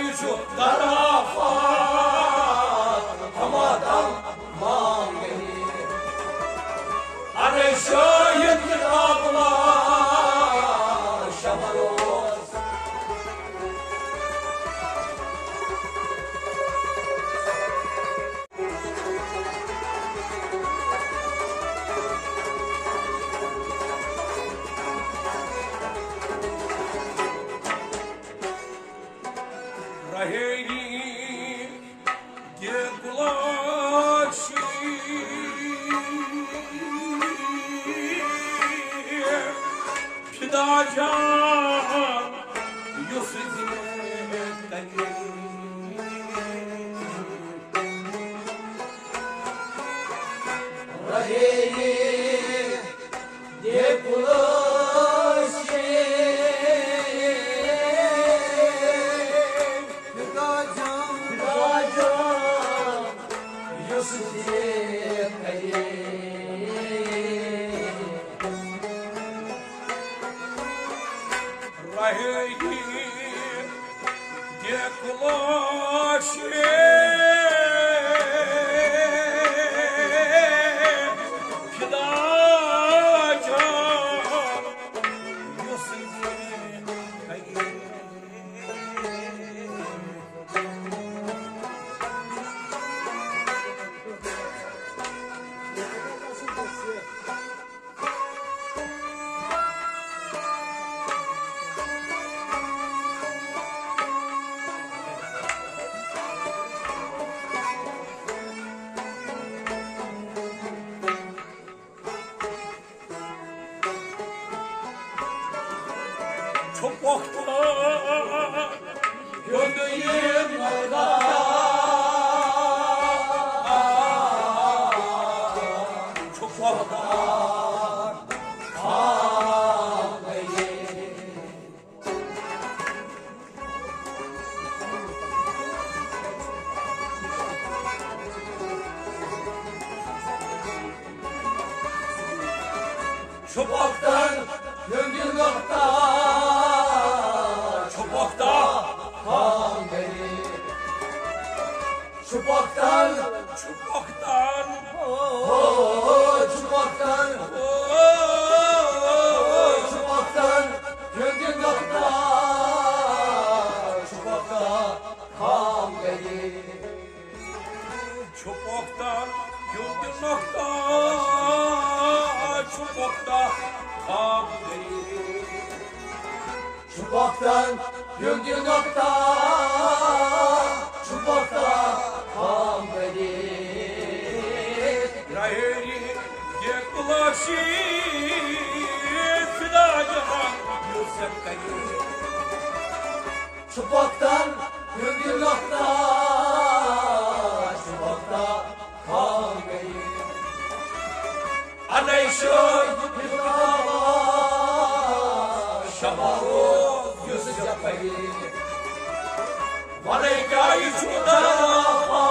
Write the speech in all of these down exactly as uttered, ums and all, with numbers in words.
şu tarafa hamadan mangeni Hani şayet kitablar şamaroz Raheli Gekulaşı Pidacan Yusuf'ine Raheli Gekulaşı Raheli Gekulaşı Çok vakta gördüğüm orada Çok vakta Çopaktan gönül nokta Çopakta kan beni Çopaktan Çopaktan Oh Çopaktan Oh Çopaktan gönül nokta Çopakta kan beni Çopaktan gönül nokta Çubukta kan beni Çubuktan güldü nokta Çubukta kan beni Raheli Gekulaşı Fidacan Yusuf beni Çubuktan güldü nokta Çubukta kan beni Anay şoy kitablar şamaroz Yusuf yapayı Malaykayı şu tarafa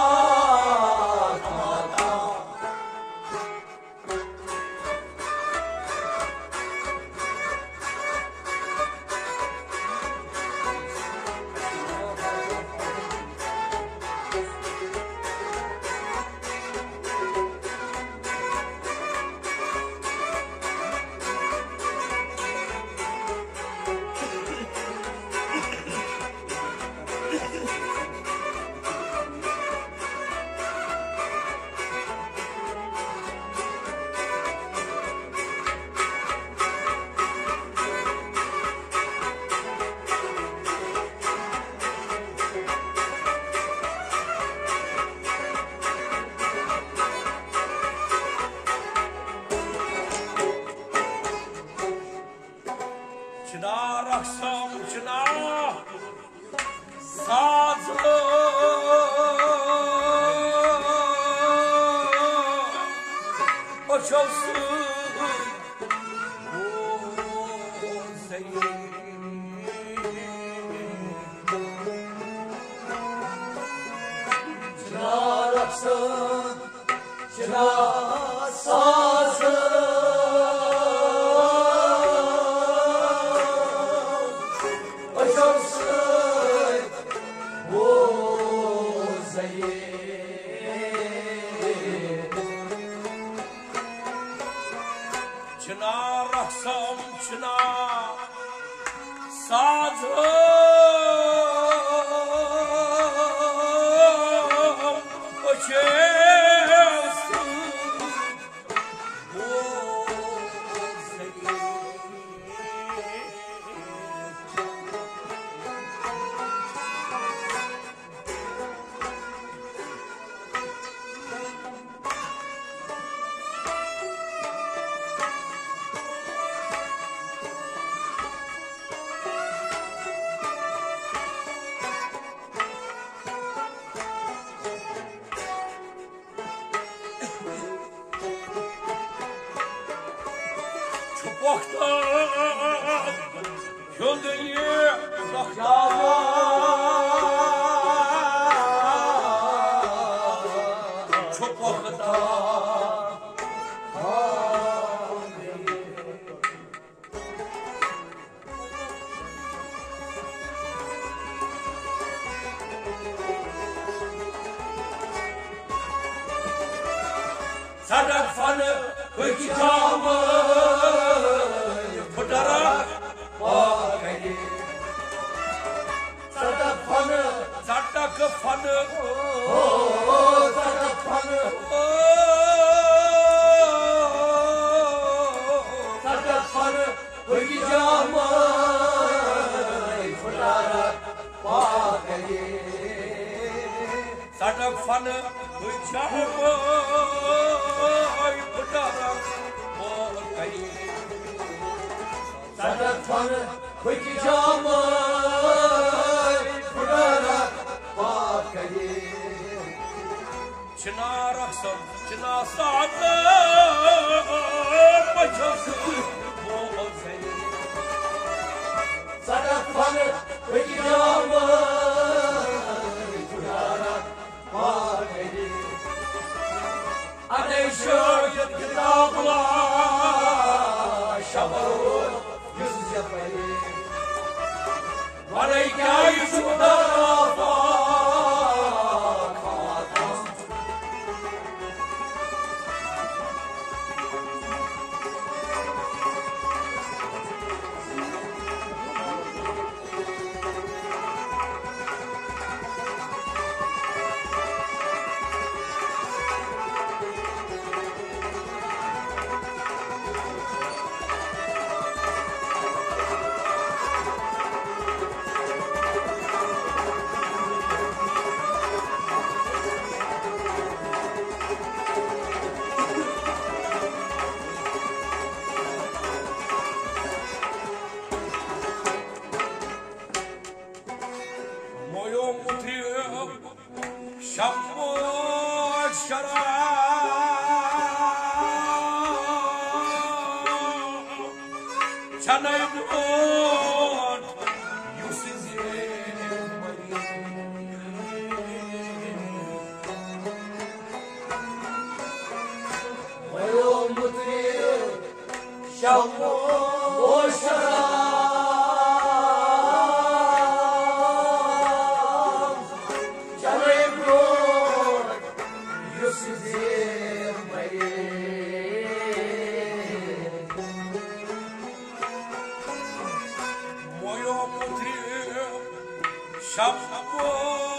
Çınar aksam çınar sazlı o çalsın bu senin Çınar aksam çınar sazlı çınar aksam çınar sazım açılsın bu seni. Çubuktan gönlünü uzaktan çubuktan Sarrafanı hükkamı fıtarak bakayım. Sarrafanı Sarrakı fanı Sarrafanı Sarrafanı hükkamı fıtarak bakayım. Sarrafanı hükkamı fıtarak bakayım. Sarrafanı hükkamı fıtarak bakayım. Çınar aksam çınar sağlam açılsın bu seni. Sarrafanı hükkamı fıtarak bakayım. Ateşe kitabla şabarı yüz yapayım. Bana hikayesi bu tarafa kalmaz. Moyom mutluyum, şammu şarap, çanayımın yüzsüzüm moyom mutluyum, şammu şarap. Moyom mutluyum, şammu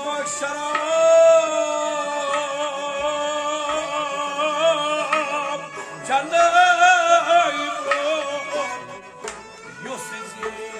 şarap, canayım yüzsüzüm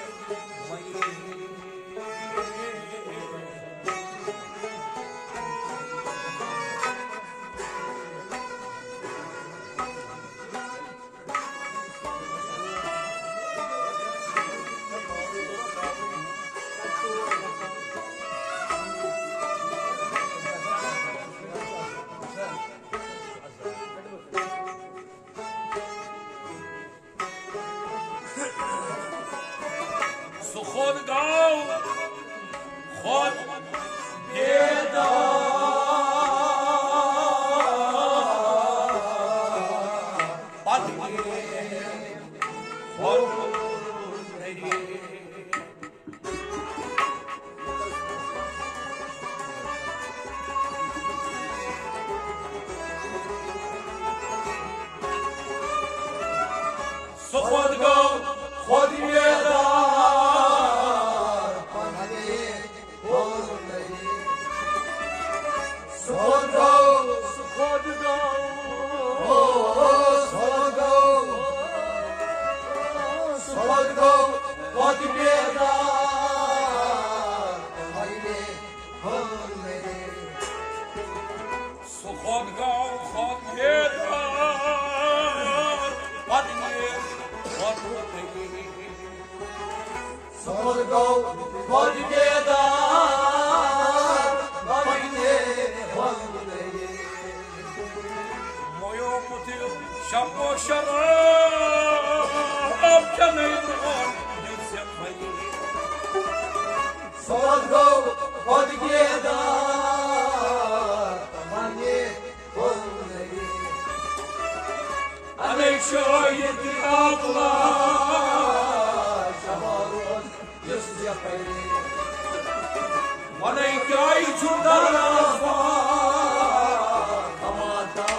خود گاو خود بیدار پاتی خود نری سو خود گو خود بیدار پنهی خود نهی سو خود گو سو خود گو خود گو خود گو خود بیدار پنهی خود نهی سو خود گو خود بیدار پنهی خود نهی خود گو خود بیدار پنهی خود نهی مویو مطیع شب و شراب کنیدان دیسم مایی خود گو خود بیدار پنهی خود نهی Aley şahidi Allah شبارون yüz yapayım Aley kâi çundar azma Kamada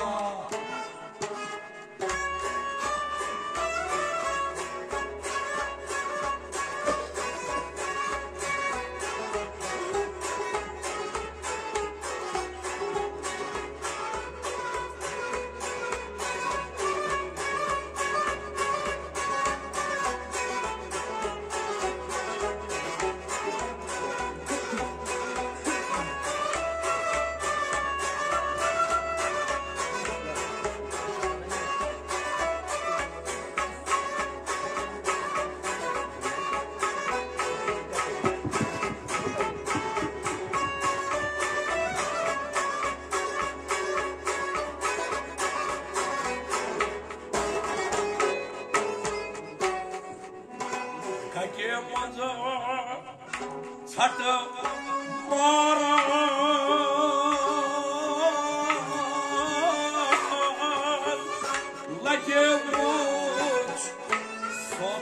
Kake manza Sarta mara Lake much Son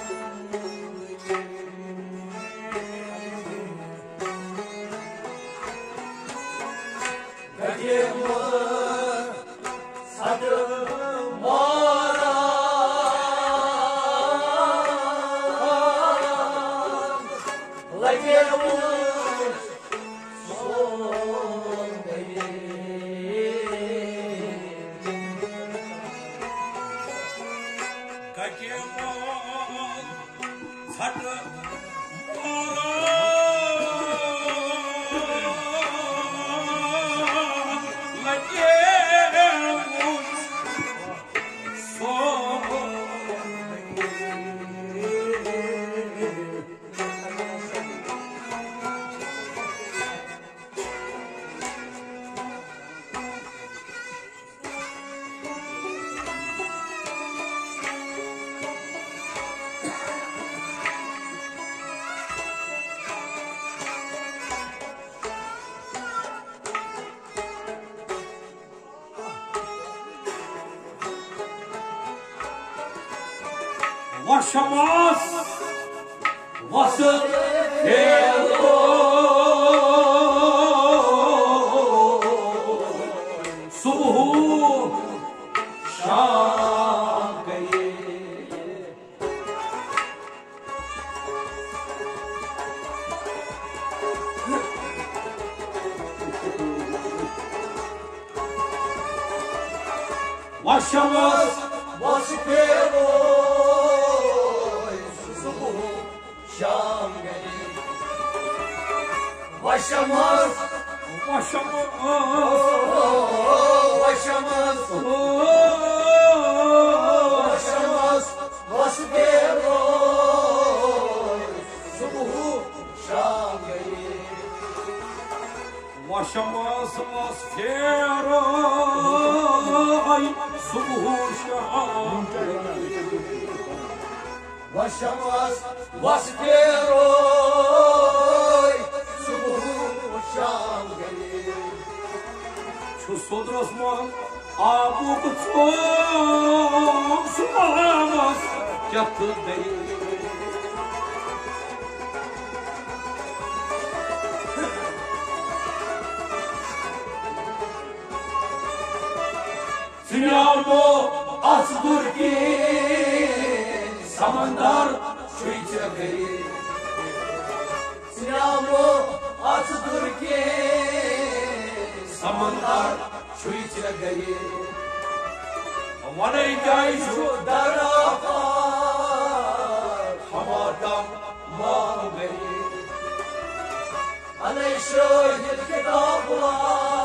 Kake man Sarta mara Lake much Son Vaşamaz Vasıf Elo Subuhu Şam gaye Vaşamaz Vasıf eroy Subuhu Şam geli Vaşamaz Vaşamaz Vaşamaz Vaşamaz Vasıf eroy Subuhu Şam geli Vaşamaz Maskeray Subuhu Şam Vaşamaz Vasıf eroy Subuhu Şam geli Şu sodrasman Abu Kutsum Sulamaz Yattı beni Sinyamo asdur ki Samandar Çuyça geri Sinamı atıdır ki Samandar Çuyça geri Vanay jai şu Şu darafa Hamadam ma geri Anay şu yedi kitaplar